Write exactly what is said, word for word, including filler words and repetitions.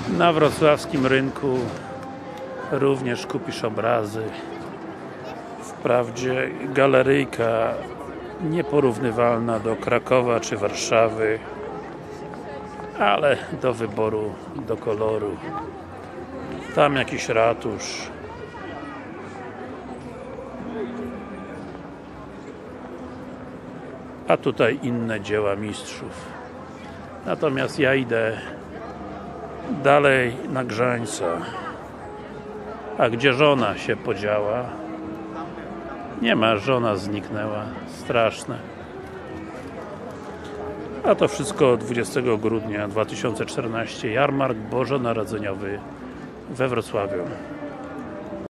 Na wrocławskim rynku również kupisz obrazy. Wprawdzie galeryjka nieporównywalna do Krakowa czy Warszawy, ale do wyboru, do koloru. Tam jakiś ratusz, a tutaj inne dzieła mistrzów. Natomiast ja idę dalej na Grzańca. A gdzie żona się podziała? Nie ma, żona zniknęła. Straszne. A to wszystko dwudziestego grudnia dwa tysiące czternastego. Jarmark bożonarodzeniowy we Wrocławiu.